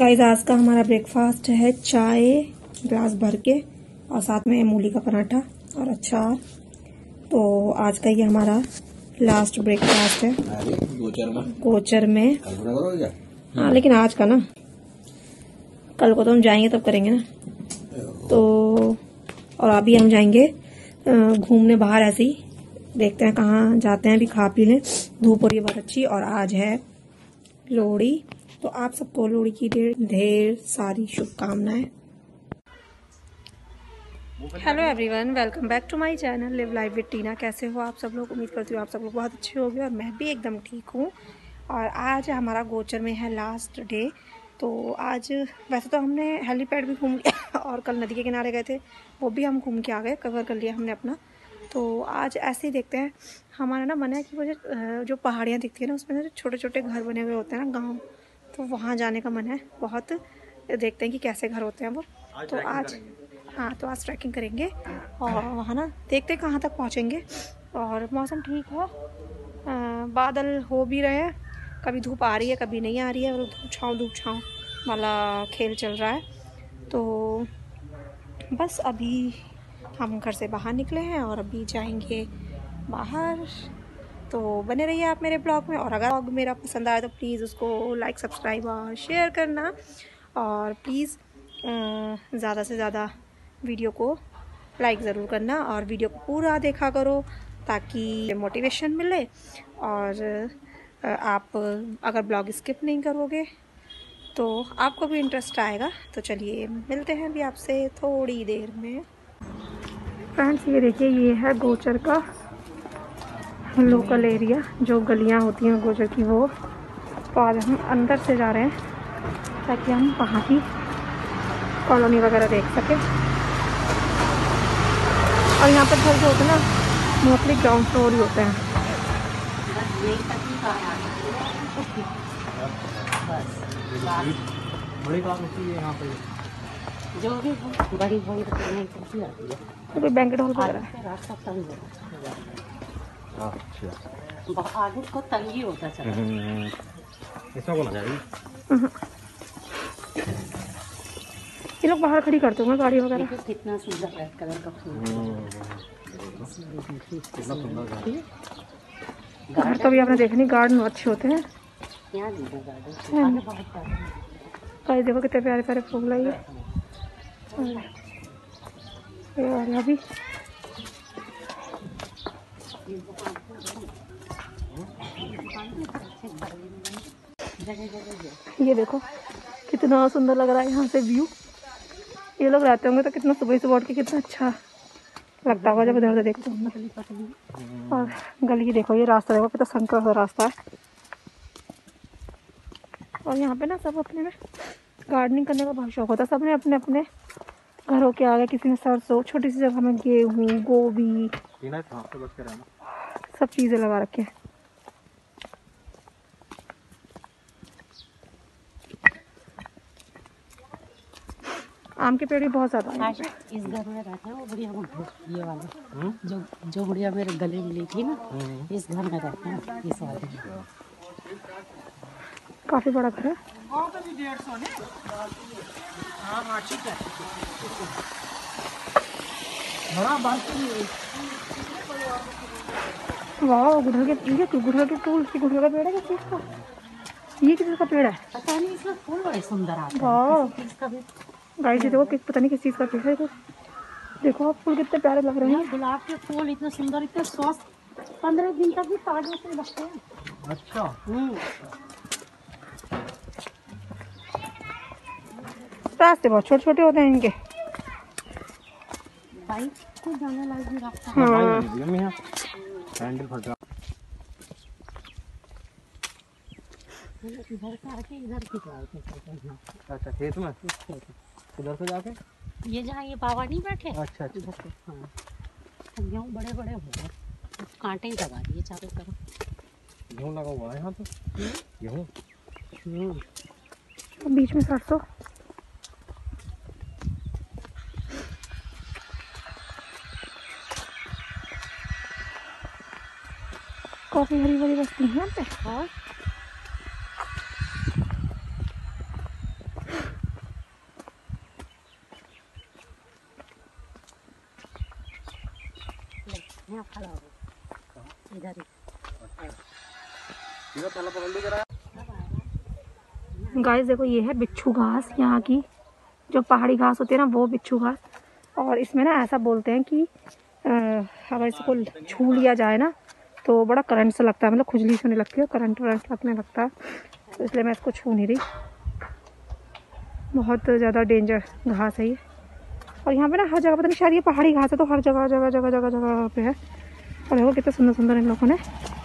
Guys आज का हमारा ब्रेकफास्ट है चाय ग्लास भर के और साथ में मूली का पराठा और अचार। तो आज का ये हमारा लास्ट ब्रेकफास्ट है गोचर में। हाँ लेकिन आज का ना, कल को तो हम जाएंगे तब करेंगे ना। तो और अभी हम जाएंगे घूमने बाहर, ऐसे ही देखते हैं कहाँ जाते हैं। अभी खा पी लें, धूप हो रही है बहुत अच्छी और आज है लोहड़ी। तो आप सबको लोहड़ी की ढेर सारी शुभकामनाएं। Hello everyone, welcome back to my channel live life with Tina. कैसे हो आप सब लोग? उम्मीद करती हूँ आप सब लोग बहुत अच्छे होंगे और मैं भी एकदम ठीक हूँ। और आज हमारा गोचर में है लास्ट डे। तो आज वैसे तो हमने हेलीपैड भी घूम लिया और कल नदी के किनारे गए थे, वो भी हम घूम के आ गए, कवर कर लिया हमने अपना। तो आज ऐसे ही देखते हैं। हमारा ना मन है कि वो जो पहाड़ियाँ दिखती है ना, उसमें छोटे छोटे घर बने हुए होते हैं ना गाँव, तो वहाँ जाने का मन है बहुत। देखते हैं कि कैसे घर होते हैं वो। तो आज तो आज ट्रैकिंग करेंगे और वहाँ ना देखते हैं कहाँ तक पहुँचेंगे। और मौसम ठीक है, बादल हो भी रहे हैं, कभी धूप आ रही है कभी नहीं आ रही है, और धूप छाँव वाला खेल चल रहा है। तो बस अभी हम घर से बाहर निकले हैं और अभी जाएंगे बाहर। तो बने रहिए आप मेरे ब्लॉग में। और अगर ब्लॉग मेरा पसंद आए तो प्लीज़ उसको लाइक सब्सक्राइब और शेयर करना। और प्लीज़ ज़्यादा से ज़्यादा वीडियो को लाइक ज़रूर करना और वीडियो को पूरा देखा करो ताकि मोटिवेशन मिले। और आप अगर ब्लॉग स्किप नहीं करोगे तो आपको भी इंटरेस्ट आएगा। तो चलिए मिलते हैं अभी आपसे थोड़ी देर में। फ्रेंड्स ये देखिए, ये है गोचर का लोकल एरिया, जो गलियां होती हैं गोचर की वो। तो आज हम अंदर से जा रहे हैं ताकि हम वहाँ की कॉलोनी वगैरह देख सकें। और यहाँ पर घर जो होते हैं ना, मोस्टली ग्राउंड फ्लोर ही होते हैं। बड़ी बात होती है यहाँ पे, जो भी बड़ी बड़ी कोई बैंकेट हॉल वगैरह है। अच्छा, आगे को तंगी होता चला इसमें को ना जाएगी। ये लोग बाहर खड़ी करते होंगे गाड़ी वगैरह। कितना सुंदर रेड कलर का फूल, कितना सुंदर घर तो भी आपने देखा नहीं, गार्डन अच्छे होते हैं यहाँ। गार्डन देखो कितने प्यारे प्यारे फूल है ये। और अभी ये देखो कितना सुंदर लग रहा है यहाँ से व्यू। ये लोग रहते होंगे तो कितना सुबह सुबह उठ के कितना अच्छा लगता होगा जब इधर उधर देखते होंगे। और गली देखो, ये रास्ता देखो कितना संकर सा रास्ता है। और यहाँ पे ना सब अपने में गार्डनिंग करने का बहुत शौक होता है। सब ने अपने अपने घरों के आगे, किसी ने सरसों, छोटी सी जगह में गेहूँ, गोभी, सब चीज़ें लगा रखे हैं। आम के पेड़ भी बहुत ज़्यादा हैं। इस घर में रहते हैं वो बढ़िया, ये वाले जो बढ़िया मेरे गले मिली थी ना, इस घर में रहते हैं इस वाले। काफ़ी बड़ा घर है। वाह, गुड़हल के गुड़हल का पेड़ है। किस चीज़ का ये, किस का पेड़ है पता नहीं, इसमें फूल बड़े सुंदर आते हैं। वाह गाइस देखो पता नहीं किस चीज़ का पेड़ है। देखो आप, फूल कितने प्यारे लग रहे हैं। गुलाब के फूल इतने सुंदर, इतने स्वस्थ, 15 दिन तक भी ताजे से लगते हैं। अच्छा। रास्ते बहुत छोटे छोटे होते हैं इनके। बाइक को जाने लायक भी रास्ता है। इधर से आके इधर की जाए। अच्छा, खेत में उधर से जाके ये जहाँ ये बाबा नहीं बैठे। अच्छा अच्छा। हाँ, गेहूँ बड़े बड़े हो गए, कांटे ही लगा दिए चारों तरफ। गेहूँ लगा हुआ है यहाँ तो। गेहूँ बीच में सरसों। काफी हरी भरी बस्ती है यहाँ पे। इधर गाइस देखो ये है बिच्छू घास, यहाँ की जो पहाड़ी घास होती है ना वो बिच्छू घास। और इसमें ना ऐसा बोलते हैं कि अगर इसको छू लिया जाए ना तो बड़ा करंट सा लगता है, मतलब खुजली होने लगती है, करंट वरंट लगने लगता है, तो इसलिए मैं इसको छू नहीं रही। बहुत ज़्यादा डेंजर घास है ये। और यहाँ पे ना हर जगह, पता नहीं शायद ये पहाड़ी घास है तो हर जगह जगह जगह जगह जगह पे है। और देखो कितने सुंदर सुंदर इन लोगों ने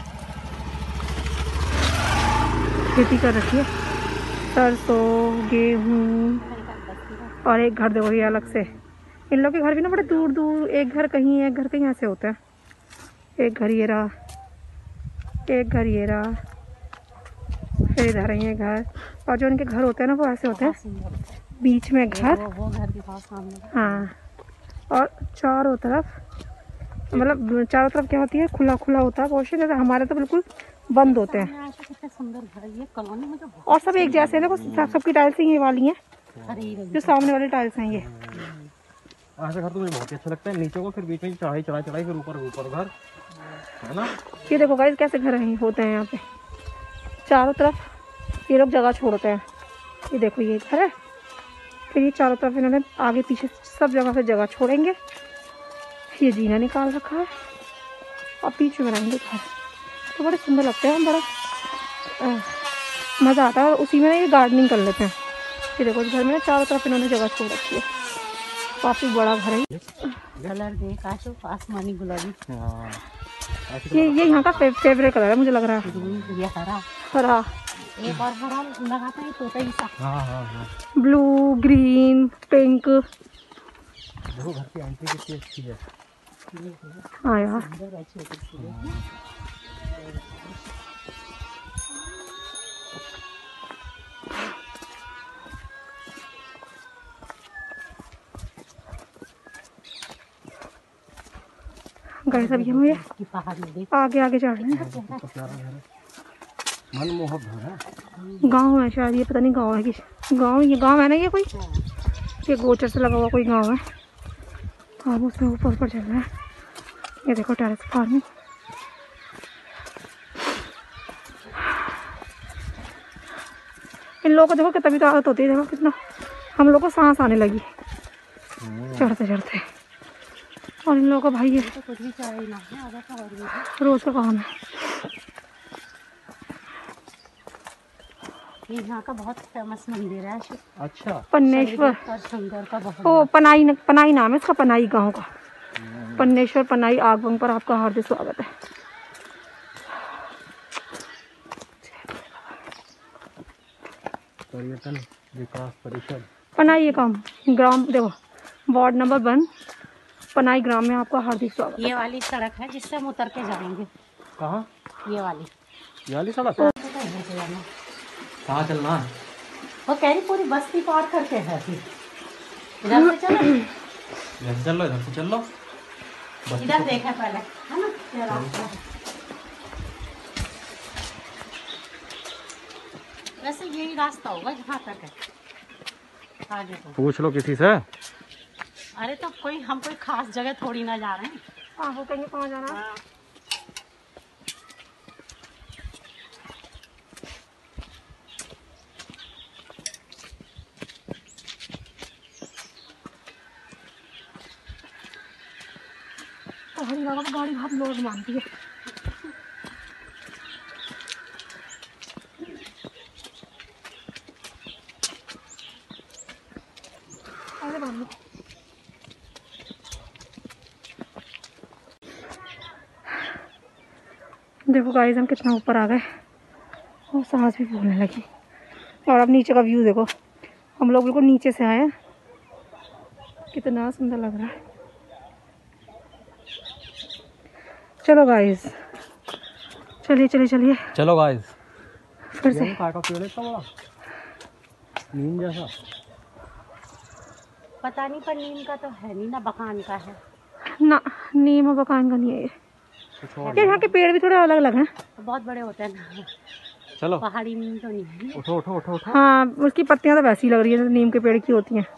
खेती कर रखी है, सरसों, गेहूँ। और एक घर देखो ये अलग से, इन लोग के घर भी ना बड़े दूर दूर, एक घर कहीं एक घर कहीं ऐसे होता है। एक घर ये रहा, एक घर ये रहा, फिर इधर है ये घर। और जो उनके घर होते हैं ना वो ऐसे होते हैं, बीच में घर, वो घर भी बहुत सामने। हाँ। और चारों तरफ, मतलब चारों तरफ क्या होती है, खुला खुला होता है पोर्शन, जैसे हमारे तो बिल्कुल बंद होते हैं। कितने सुंदर घर है ये कॉलोनी में, तो और सब एक जैसे देखो, सबकी टाइल्स ये वाली हैं, जो सामने वाली टाइल्स हैं ये। ऐसा घर तो मुझे बहुत ही अच्छा लगता है, नीचे को फिर बीच में चढ़ाई चढ़ाई चढ़ाई, फिर ऊपर ऊपर घर है ना। ये देखो गाइस कैसे घर होते हैं यहाँ पे, चारों तरफ ये लोग जगह छोड़ते हैं। ये देखो ये घर है, फिर ये चारों तरफ इन्होंने आगे पीछे सब जगह से जगह छोड़ेंगे। ये जीना निकाल रखा है और पीछे बनाएंगे घर, तो बड़े सुंदर लगते हैं, बड़ा मज़ा आता है। और उसी में ना ये गार्डनिंग कर लेते हैं। ये देखो इस घर में ना चारों तरफ इन्होंने जगह छोड़ रखी है, काफ़ी बड़ा घर है। कलर देख आशु, आसमानी गुलाबी। ये यहाँ का फेवरेट कलर है मुझे लग रहा है, ये हरा हरा। एक और हरा लगाता है तोता ही सा। Blue, green, pink. देखो घर की एंट्री कितनी अच्छी है। हाँ यार, गाइस अब ये मुझे आगे आगे चढ़ रहे हैं। मनमोहक घर है। गांव है शायद ये, पता नहीं गांव है कि गांव, ये गांव है ना, ये कोई ये गोचर से लगा हुआ कोई गांव है। हम उसमें ऊपर ऊपर चल रहे हैं। ये देखो टेरेस फार्मिंग। इन लोगों को देखो कितना भी आदत होती है, देखो कितना हम लोग को सांस आने लगी चढ़ते चढ़ते। और इन लोगों का भाई ये तो कुछ भी चाहिए ना है, आधा का और भी रोज का काम है। ये यहाँ का बहुत फेमस मंदिर है। अच्छा, पन्नेश्वर शंकर का बहुत। ओ पनाई, पनाई नाम है इसका, पनाई गांव का। पन्नेश्वर पनाई आगमन पर आपका हार्दिक स्वागत है। पर्यटन विकास परिषद पनाई ये काम ग्राम, देखो वार्ड नंबर 1 पनाई ग्राम में आपका हार्दिक स्वागत। ये वाली सड़क है जिससे हम उतर के जाएंगे। कहाँ? ये वाली सड़क कहाँ चलना है? वो कह रही पूरी बस्ती पार करके है, फिर इधर से चलो, इधर से चल लो, इधर से चल लो। इधर देखा पहले है ना ये रास्ता है। वैसे यही रास्ता होगा जहाँ तक है, आगे तो पूछ लो किसी से। अरे तो हम कोई खास जगह थोड़ी ना जा रहे हैं। हाँ वो कहीं कहाँ जाना है? पहाड़ी जगह पर गाड़ी बहुत लोड मांगती है। अरे बाबू देखो गाइस हम कितना ऊपर आ गए और सांस भी फूलने लगी। और अब नीचे का व्यू देखो, हम लोग बिल्कुल नीचे से आए हैं, कितना सुंदर लग रहा है। चलो गाइस, चलिए चलिए चलिए चलो गाइस। फिर से। का पेड़ है बड़ा नीम जैसा, पता नहीं पर नीम का तो है नहीं ना, बकान का है ना। नीम और बकान का नहीं है ये यहाँ के पेड़ भी थोड़े अलग अलग हैं। तो बहुत बड़े होते हैं ना। चलो पहाड़ी नीम तो नहीं है। उठो उठो उठो उठो। हाँ उसकी पत्तियाँ तो वैसी लग रही है नीम के पेड़ की होती हैं।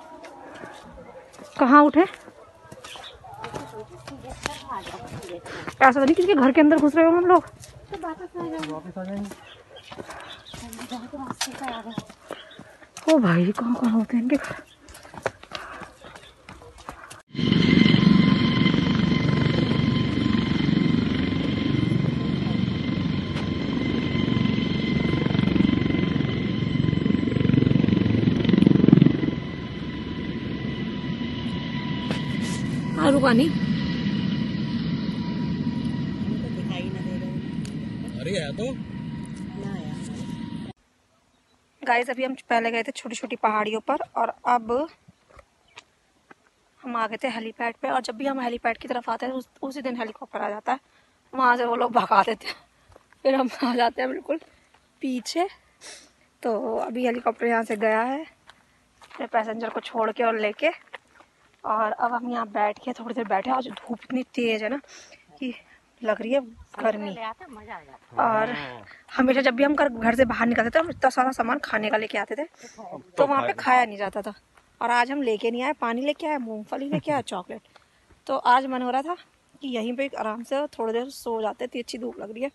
कहाँ उठे? ऐसा तो नहीं किसी के घर के अंदर घुस रहे हो हम लोग। वापस आ जाएंगे। ओ भाई कहाँ कहाँ होते हैं इनके घर। रुका नहीं। दिखाई ना दे रहे। अरे है तो गाइस अभी हम पहले गए थे छोटी छोटी पहाड़ियों पर और अब हम आ गए थे हेलीपैड पे। और जब भी हम हेलीपैड की तरफ आते हैं उसी दिन हेलीकॉप्टर आ जाता है, वहाँ से वो लोग भगा देते हैं, फिर हम आ जाते हैं बिल्कुल पीछे। तो अभी हेलीकॉप्टर यहाँ से गया है अपने पैसेंजर को छोड़ के और लेके, और अब हम यहाँ बैठ के थोड़ी देर बैठे। आज धूप इतनी तेज है ना कि लग रही है गर्मी। और हमेशा जब भी हम घर से बाहर निकलते थे हम इतना सारा सामान खाने का लेके आते थे, तो वहाँ पे खाया नहीं जाता था। और आज हम लेके नहीं आए, पानी लेके आए, मूंगफली लेके आए, चॉकलेट। तो आज मन हो रहा था कि यहीं पे आराम से थोड़ी देर सो जाते, इतनी अच्छी धूप लग रही है।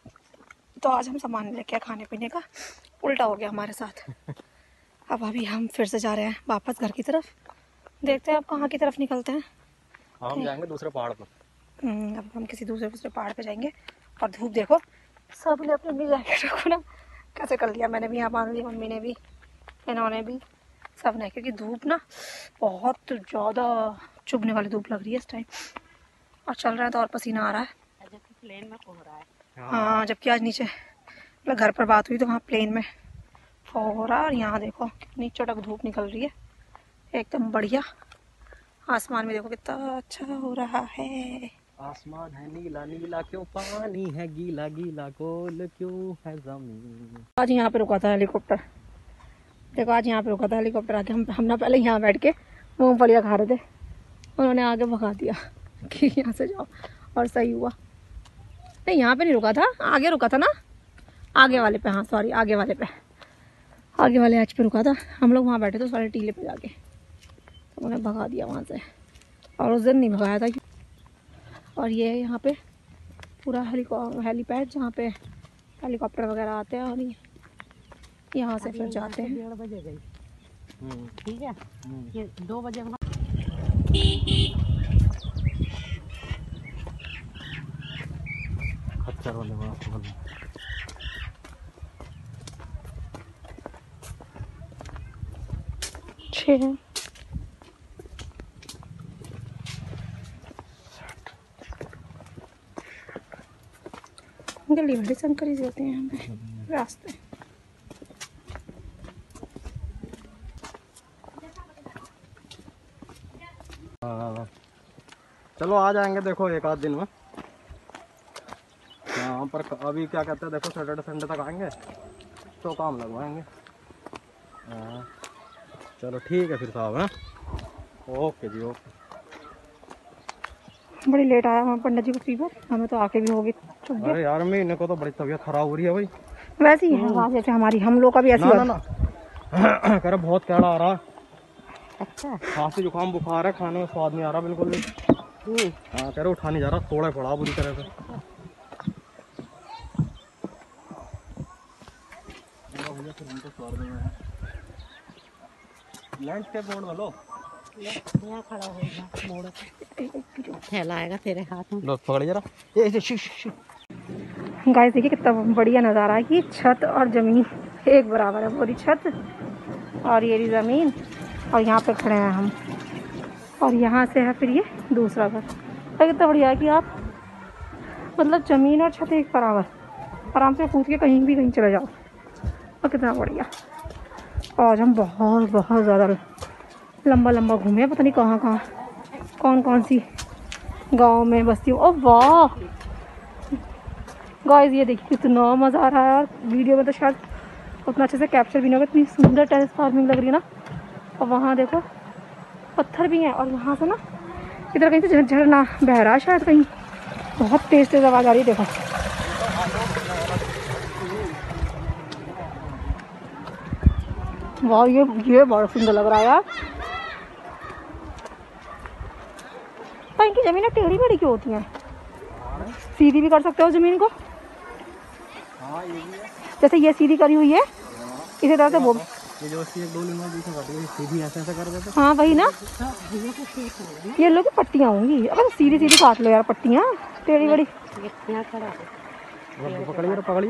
तो आज हम सामान लेके आए खाने पीने का, उल्टा हो गया हमारे साथ। अब अभी हम फिर से जा रहे हैं वापस घर की तरफ, देखते हैं अब कहाँ की तरफ निकलते हैं। हम जाएंगे दूसरे पहाड़ पर। अब हम किसी दूसरे पहाड़ पे जाएंगे। और धूप देखो, सब ने अपनी अपनी जैकेट रखो ना कैसे कर लिया। मैंने भी यहाँ बांध ली, मम्मी ने भी, इन्होंने भी, सब ने, क्योंकि धूप ना बहुत ज़्यादा चुभने वाली धूप लग रही है इस टाइम। और चल रहा है तो और पसीना आ रहा है। प्लेन में कोहरा है। हाँ जबकि आज नीचे मतलब घर पर बात हुई तो वहाँ प्लेन में हो रहा है। और यहाँ देखो कितनी चटक धूप निकल रही है, एकदम बढ़िया। आसमान में देखो कितना अच्छा हो रहा है। आसमान है नीला नीला क्यों, पानी है गीला गीला, गोल क्यों है जमीन। आज यहाँ पे रुका था हेलीकॉप्टर, देखो आज यहाँ पे रुका था हेलीकॉप्टर आके। हम ना पहले यहाँ बैठ के मूंगफलियाँ खा रहे थे, उन्होंने आगे भगा दिया कि यहाँ से जाओ, और सही हुआ। नहीं यहाँ पे नहीं रुका था, आगे रुका था ना, आगे वाले पे, हाँ सॉरी आगे वाले पे, आगे वाले एच पे रुका था। हम लोग वहाँ बैठे थे सारे टीले पे जाके, तो उन्हें भगा दिया वहाँ से। और उस दिन नहीं भगाया था। और ये है यहाँ पे पूरा हेलीपैड जहाँ पे हेलीकॉप्टर वगैरह आते हैं, और यहाँ से फिर जाते हैं। 1:30 बजे गई, ठीक है, ये 2 बजे वहाँ खच्चर वाले वहाँ। गली बड़ी संकरी से होते हैं यहाँ पे रास्ते। चलो आ जाएंगे देखो एक आध दिन में यहाँ पर। अभी क्या कहते हैं देखो, सैटरडे संडे तक आएंगे तो काम लगवाएंगे। चलो ठीक है फिर साहब, है ओके जी ओके। बड़ी लेट आया वहाँ पंडित जी को फीवर, हमें तो आके भी होगी। अरे यार महीने को तो बड़ी तबीयत खराब हो रही है भाई। वैसे ही है आवाज जैसे हमारी, हम लोग का भी ऐसी ना कह रहा बहुत कैड़ा आ रहा है। अच्छा खांसी जुकाम बुखार है, खाने में स्वाद नहीं आ रहा बिल्कुल भी। हाँ कह रहे उठा नहीं जा रहा, थोड़ा पड़ा बुरी तरह से। लैंडस्केप मोड में लो, यहाँ खड़ा होगा मोड़, थैला आएगा तेरे हाथ में, लो पकड़ जरा। गाइस देखिए कितना बढ़िया नज़ारा है कि छत और ज़मीन एक बराबर है। पूरी छत और ये भी ज़मीन, और यहाँ पे खड़े हैं हम, और यहाँ से है फिर ये दूसरा घर। तो कितना बढ़िया है कि आप मतलब ज़मीन और छत एक बराबर, आराम से कूद के कहीं भी कहीं चले जाओ। और कितना बढ़िया। आज हम बहुत बहुत ज़्यादा लंबा लंबा घूमे, पता नहीं कहाँ कहाँ, कौन कौन सी गांव में बस्तियों। ओ वाह गाइस ये देखिए कितना मज़ा आ रहा है यार। वीडियो में तो शायद उतना अच्छे से कैप्चर भी नहीं होगा, इतनी सुंदर टेरेस फार्मिंग लग रही है ना। और वहाँ देखो पत्थर भी हैं, और वहाँ से ना इधर कहीं से झरना बह रहा है शायद कहीं, बहुत तेज तेज आवाज़ आ रही है। देखो वाह ये बहुत सुंदर लग रहा है यार। इनकी ज़मीनें टेढ़ी मेढ़ी क्यों होती हैं? सीधी भी कर सकते हो ज़मीन को। हाँ ये भी है। जैसे ये सीधी करी हुई है इसी तरह से वो ये जो एक डोली में बीच में काटी हुई सीधी ऐसे ऐसे कर देते। हाँ वही ना, ये लोग पट्टियाँ होंगी। अब सीधी सीधी काट लो यार पट्टियाँ टेढ़ी बड़ी। पकड़िए।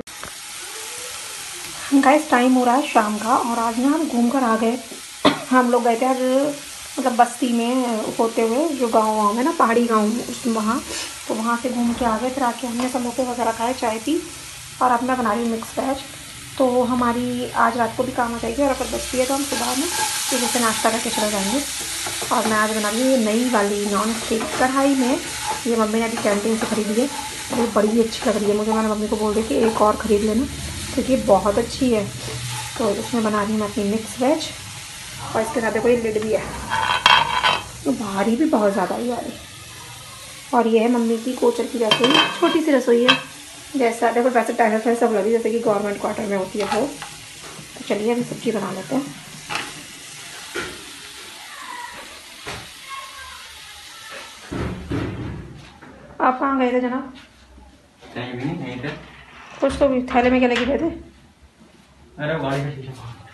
गाइस टाइम हो रहा है शाम का और आज ना हम घूम कर आ गए। हम लोग गए थे आज मतलब बस्ती में होते हुए जो गाँव में ना पहाड़ी गाँव वहाँ, तो वहाँ से घूम के आ गए। फिर आके हमने समोसे वगैरह खाए, चाय पी और अब मैं बना रही हूँ मिक्स वेज। तो हमारी आज रात को भी काम आ जाएगी और अगर बचती है तो हम सुबह में सुबह से नाश्ता करके चले जाएंगे। और मैं आज बना रही हूँ ये नई वाली नॉन स्टिक कढ़ाई में। ये मम्मी ने अभी कैंटीन से खरीदी है और ये बड़ी अच्छी लग रही है मुझे। मैंने मम्मी को बोल दी कि एक और ख़रीद लेना क्योंकि ये बहुत अच्छी है। तो इसमें बना रही हूँ मैं अपनी मिक्स वेज और इसके साथ देखो ये लिड भी है, तो भारी भी बहुत ज़्यादा ही भारी। और ये है मम्मी की कोचर की रसोई, छोटी सी रसोई है जैसा देखो वैसे टाइल्स में सब लगी जैसे कि गवर्नमेंट क्वार्टर में होती है वो। तो चलिए अभी सब्जी बना लेते हैं। आप कहाँ गए थे जनाब? कहीं भी नहीं थे। कुछ तो भी थैले में क्या लेके गए थे? अरे गाड़ी का शीशा